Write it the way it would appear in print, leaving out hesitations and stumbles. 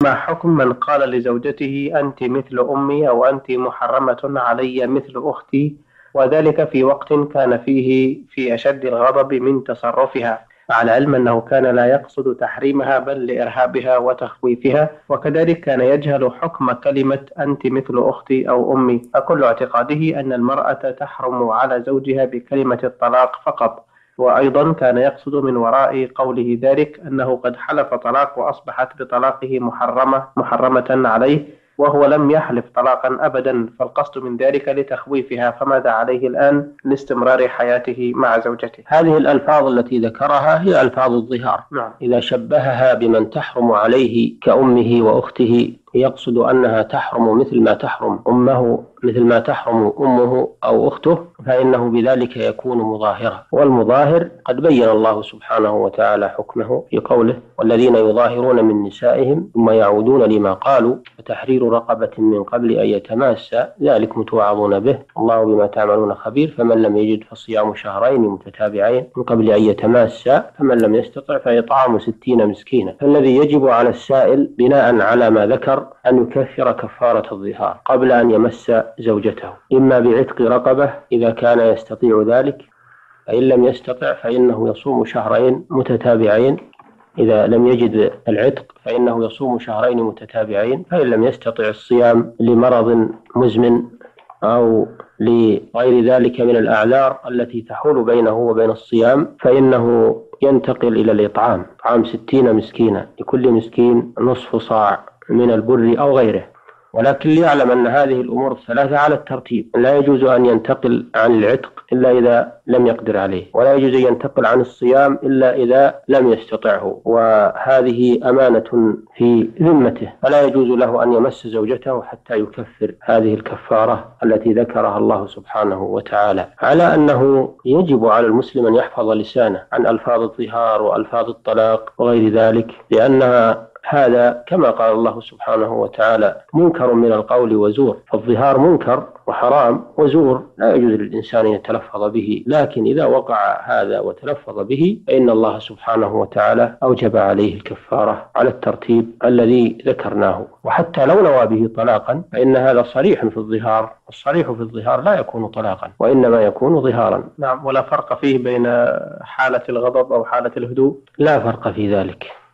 ما حكم من قال لزوجته أنت مثل أمي أو أنت محرمة علي مثل أختي، وذلك في وقت كان فيه في أشد الغضب من تصرفها، على علم أنه كان لا يقصد تحريمها بل لإرهابها وتخويفها، وكذلك كان يجهل حكم كلمة أنت مثل أختي أو أمي، فكل اعتقاده أن المرأة تحرم على زوجها بكلمة الطلاق فقط، وأيضا كان يقصد من وراء قوله ذلك أنه قد حلف طلاق وأصبحت بطلاقه محرمة عليه، وهو لم يحلف طلاقا أبدا، فالقصد من ذلك لتخويفها، فماذا عليه الآن لاستمرار حياته مع زوجته؟ هذه الألفاظ التي ذكرها هي ألفاظ الظهار. نعم. إذا شبهها بمن تحرم عليه كأمه وأخته يقصد أنها تحرم مثل ما تحرم أمه، مثل ما تحرم أمه أو أخته، فإنه بذلك يكون مظاهرا، والمظاهر قد بين الله سبحانه وتعالى حكمه في قوله: والذين يظاهرون من نسائهم ثم يعودون لما قالوا فتحرير رقبة من قبل أن يتماسا ذلكم توعظون به الله بما تعملون خبير، فمن لم يجد فصيام شهرين متتابعين من قبل أن يتماسا، فمن لم يستطع فإطعام 60 مسكينا. فالذي يجب على السائل بناء على ما ذكر أن يكفر كفارة الظهار قبل أن يمس زوجته، إما بعتق رقبة إذا كان يستطيع ذلك، فإن لم يستطع فإنه يصوم شهرين متتابعين، إذا لم يجد العتق فإنه يصوم شهرين متتابعين، فإن لم يستطع الصيام لمرض مزمن أو لغير ذلك من الأعذار التي تحول بينه وبين الصيام فإنه ينتقل إلى الإطعام، إطعام 60 مسكينا، لكل مسكين نصف صاع من البر أو غيره. ولكن ليعلم أن هذه الأمور الثلاثة على الترتيب، لا يجوز أن ينتقل عن العتق إلا إذا لم يقدر عليه، ولا يجوز أن ينتقل عن الصيام إلا إذا لم يستطعه، وهذه أمانة في ذمته، فلا يجوز له أن يمس زوجته حتى يكفر هذه الكفارة التي ذكرها الله سبحانه وتعالى. على أنه يجب على المسلم أن يحفظ لسانه عن ألفاظ الظهار وألفاظ الطلاق وغير ذلك، لأنها هذا كما قال الله سبحانه وتعالى منكر من القول وزور، فالظهار منكر وحرام وزور لا يجوز للإنسان أن يتلفظ به، لكن إذا وقع هذا وتلفظ به فإن الله سبحانه وتعالى أوجب عليه الكفارة على الترتيب الذي ذكرناه. وحتى لو نوى به طلاقا فإن هذا صريح في الظهار، والصريح في الظهار لا يكون طلاقا وإنما يكون ظهارا. نعم. ولا فرق فيه بين حالة الغضب أو حالة الهدوء؟ لا فرق في ذلك.